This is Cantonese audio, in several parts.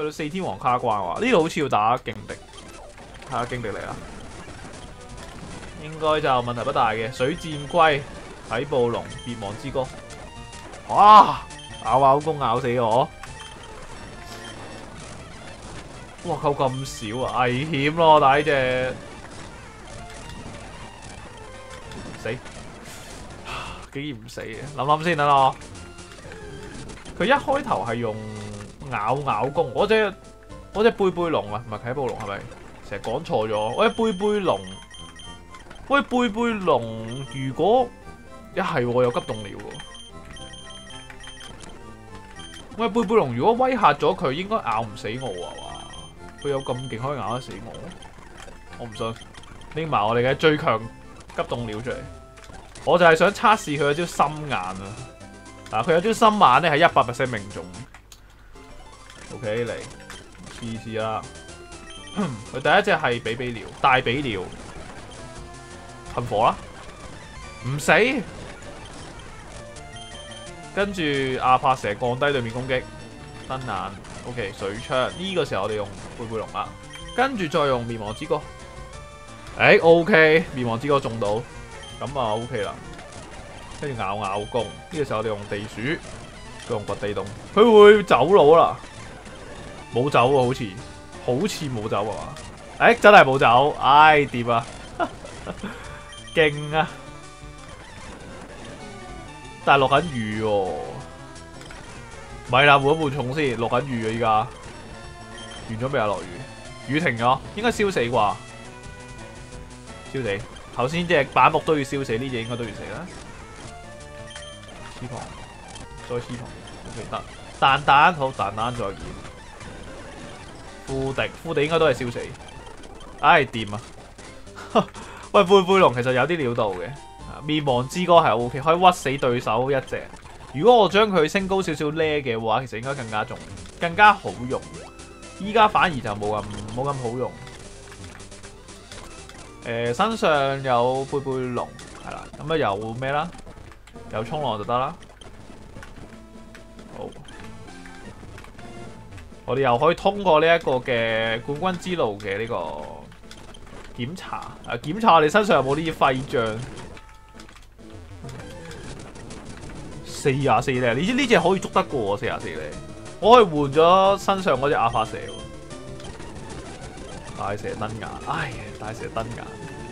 到4天王卡關喎，呢度好似要打勁敵，睇下勁敵嚟啦。應該就問題不大嘅。水箭龜、體暴龍、滅亡之歌。哇！咬攻咬死我！哇！扣咁少啊，危險咯！打呢隻死，竟然唔死嘅，諗先等我。佢一開頭係用咬攻，我隻貝貝龍啊，唔係啟暴龍係咪？成日講錯咗。我隻貝貝龍，喂貝貝龍，如果一係有急凍料喎。喂貝貝龍，如果威嚇咗佢，應該咬唔死我啊嘛？佢有咁勁可以咬得死我？我唔信。拎埋我哋嘅最強急凍料出嚟，我就係想測試佢有招心眼啊！佢有招心眼咧係100% 命中。OK 嚟試啦。佢第一隻係比鳥，大比鳥，噴火啦，唔死。跟住阿帕蛇降低對面攻擊，燈眼 OK 水槍。呢個時候我哋用貝貝龍啦，跟住再用滅亡之歌。OK 滅亡之歌中到，咁啊 OK 啦。跟住咬攻，呢個時候我哋用地鼠，佢用掘地洞，佢會走佬啦。冇走喎，好似冇走啊！真係冇走，掂啊！勁啊！但係落緊雨喎，咪啦，換一換重先，落緊雨啊！依家完咗未啊？落雨，雨停咗，應該燒死啩？燒死！頭先隻板木都要燒死，呢隻應該都要死啦。黐旁，再黐旁 ，OK 得。蛋好，蛋再見。副地應該都係燒死。掂啊！喂，貝貝龍其實有啲料到嘅。滅亡之歌係 OK， 可以屈死對手一隻。如果我將佢升高少少呢嘅話，其實應該更加好用。依家反而就冇咁好用。身上有貝貝龍係啦，咁啊有咩啦？有衝浪就得啦。好，我哋又可以通過呢一個嘅冠軍之路嘅呢個檢查。檢查我哋身上有冇呢啲徽章。44咧，你知呢隻可以捉得過44咧？我可以換咗身上嗰隻阿法蛇喎。大蛇燈眼，大蛇燈眼，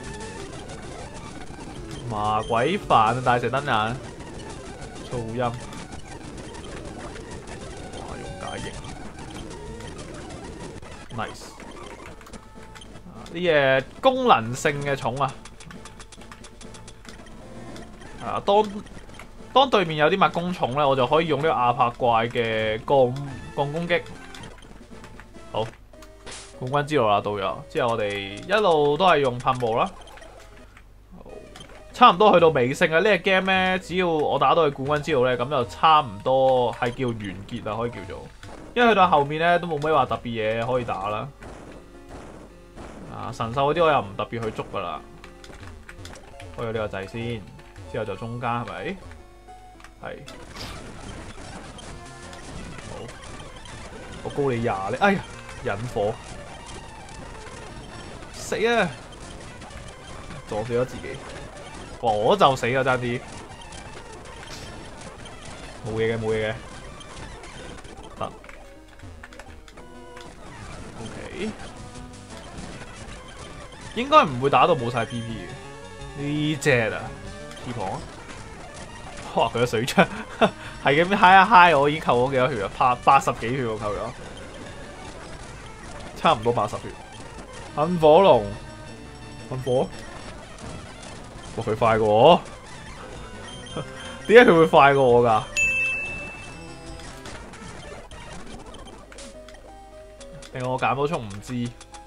麻鬼煩啊！大蛇燈眼，噪音，哇！用解型 ，nice。呢嘢功能性嘅寵啊，當對面有啲物攻寵咧，我就可以用呢個亞柏怪嘅降攻擊。好，冠軍之路啦，到咗之後我哋一路都係用噴霧啦。差唔多去到尾聲啊！呢個 game 咧，只要我打到去冠軍之路咧，咁就差唔多係叫完結啦，可以叫做。因為去到後面咧都冇咩話特別嘢可以打啦。神獸嗰啲我又唔特別去捉噶啦。開咗呢個掣先，之後就中間係咪？係。好，我高你20咧，哎呀，引火，死啊！撞死咗自己。我就死啦，爭啲，冇嘢嘅，冇嘢嘅，得 ，OK， 應該唔會打到冇晒 PP 嘅，呢隻啊，翅膀，哇佢個水槍，係咁嗨一嗨，我已經扣咗幾多血啊？80幾血我扣咗，差唔多80血，噴火龍，噴火。哇！佢快過我，點解佢會快過我㗎？定我減補充唔知，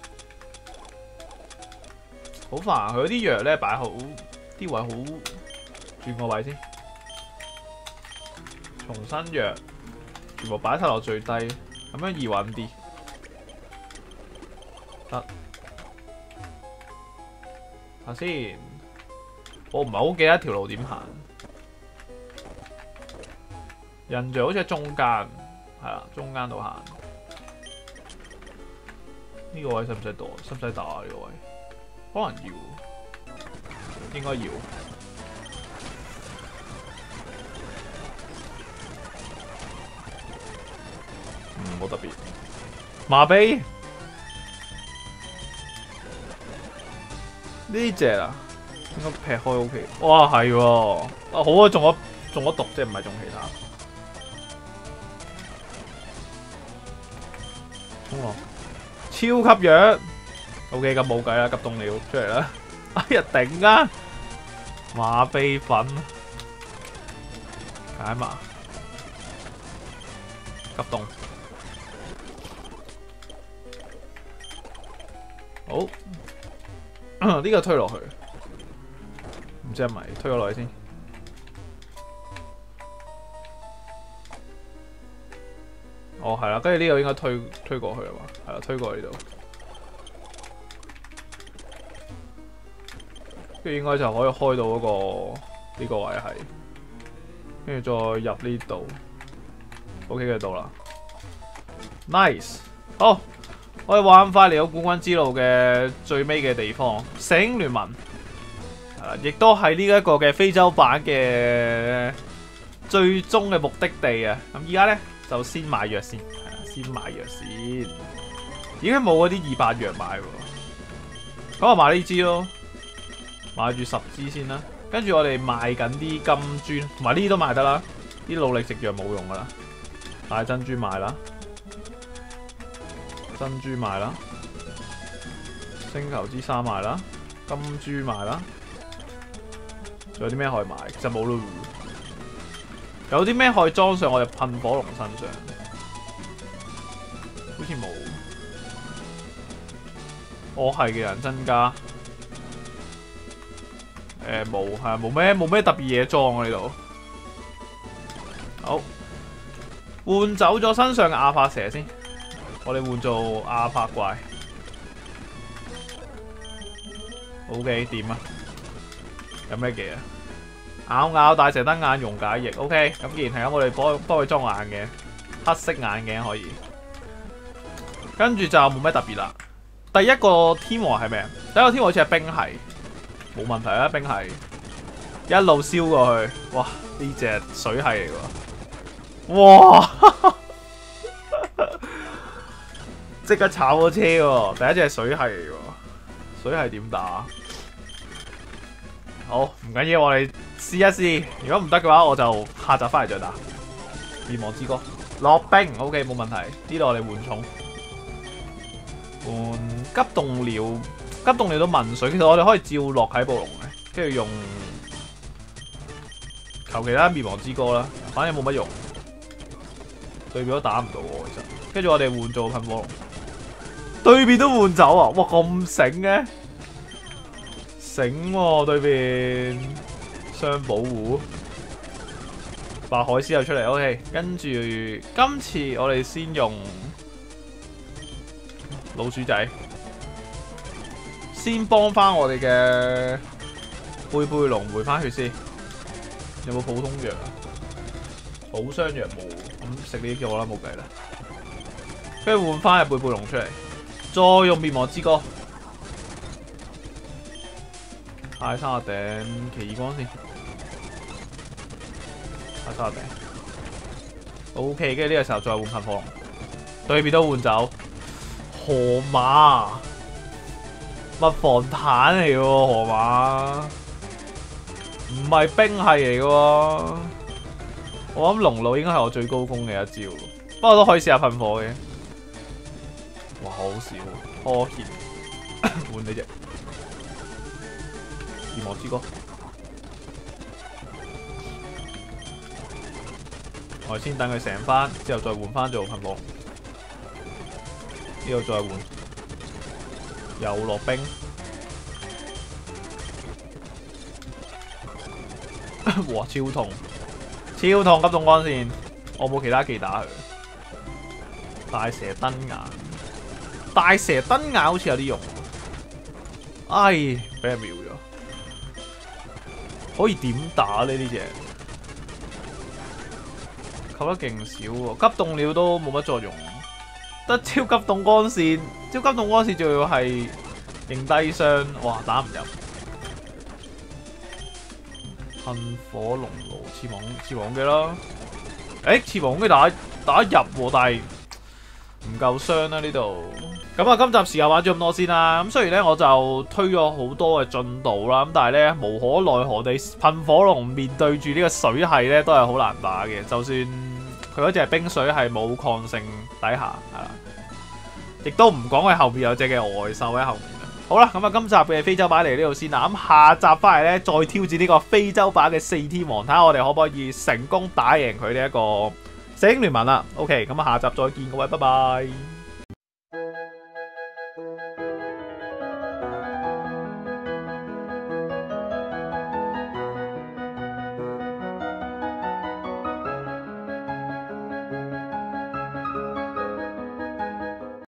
好煩。佢啲藥咧擺好啲位好，轉個位先，重新藥全部擺晒落最低，咁樣易揾啲。得，睇下先。我唔係好記得條路點行，印象好似喺中間，係啦，中間度行。 呢個位使唔使打？使唔使打啊？呢個位可能要，應該要。冇特別。麻痹呢隻啊，應該劈開 OK。哇，係喎，啊好啊，中咗毒，即係唔係中其他。衝落，超級弱。OK， 咁冇計啦，急凍了出嚟啦。哎呀，頂啊！麻痹粉，解麻，急凍。好，呢個推落去，唔知係咪推咗落去先。哦，係啦，跟住呢個應該推過去啊嘛，係啦，推過去呢度，跟住應該就可以開到嗰個呢個位係，跟住再入呢度 ，OK 嘅到啦 ，nice， 好。我哋玩翻嚟到冠軍之路嘅最尾嘅地方，聖嬰聯盟，亦都係呢一個嘅非洲版嘅最終嘅目的地啊！咁而家咧就先買藥先，先買藥先。已經冇嗰啲200藥買喎，咁我買呢支咯，買住10支先啦。跟住我哋賣緊啲金磚，同埋呢啲都賣得啦。啲努力食藥冇用噶啦，買珍珠賣啦。珍珠賣啦，星球之沙賣啦，金珠賣啦，仲有啲咩可以賣？其實冇咯。有啲咩可以裝上我哋噴火龍身上？好似冇。我係嘅人增加。冇，係冇咩特別嘢裝啊呢度。好，換走咗身上嘅亞帕蛇先。我哋換做亞柏怪 ，OK 點啊？有咩嘅啊？咬大蛇燈眼溶解液 ，OK。咁既然係咁，我哋幫佢裝眼鏡，黑色眼鏡可以。跟住就冇咩特別啦。第一個天王係咩啊？第一個天王好似係冰系，冇問題啦，冰系一路燒過去。哇！呢隻水系嚟喎，哇！即刻炒咗車喎！第一隻係水系嚟喎，水系點打？好，唔緊要，我哋試一試。如果唔得嘅話，我就下集翻嚟再打。滅亡之歌落冰 ，OK 冇問題。呢度我哋換重，換急凍鳥，急凍鳥都問水。其實我哋可以照落喺暴龍嘅，跟住用求其他滅亡之歌啦，反正冇乜用，對面都打唔到我其實。跟住我哋換做噴火龍。對面都換走啊！哇，咁醒嘅，醒喎、對面雙保護，白海獅又出嚟 ，OK。跟住今次我哋先用老鼠仔，先幫翻我哋嘅貝貝龍回翻血先。有冇普通藥啊？補傷藥冇，咁食呢啲藥啦，冇計啦。跟住換翻隻貝貝龍出嚟。再用滅亡之歌，太沙頂奇異光先，太沙頂 ，OK， 跟住呢個時候再換噴火龍，對面都換走河馬，蜜防彈嚟嘅喎，河馬唔係冰系嚟嘅喎，我諗龍路應該係我最高攻嘅一招，不過都可以試下噴火嘅。哇，好少拖欠換呢隻滅亡之歌，我哋先等佢成翻，之後再換翻做噴火。呢度再換，又落冰。哇，超痛！超痛！急凍光線，我冇其他技打佢。大蛇燈眼。大蛇燈眼好似有啲用，唉，俾人秒咗。可以點打呢？呢隻扣得勁少喎，急凍料都冇乜作用。 得超級凍光線，超級凍光線仲要係勁低傷，哇打唔入。噴火龍爐翅膀機啦，翅膀機打得入喎，但係唔夠傷啦呢度。咁啊，今集時間玩咗咁多先啦。咁雖然咧我就推咗好多嘅進度啦，咁但係咧無可奈何地噴火龍面對住呢個水系咧都係好難打嘅。就算佢嗰隻冰水係冇抗性底下，係啦，亦都唔講佢後面有隻嘅外獸喺後面。好啦，咁啊，今集嘅非洲版嚟呢度先啦。咁下集翻嚟咧，再挑戰呢個非洲版嘅4天王，睇下我哋可唔可以成功打贏佢呢一個聖嬰聯盟啦。OK，咁啊，下集再見各位，拜拜。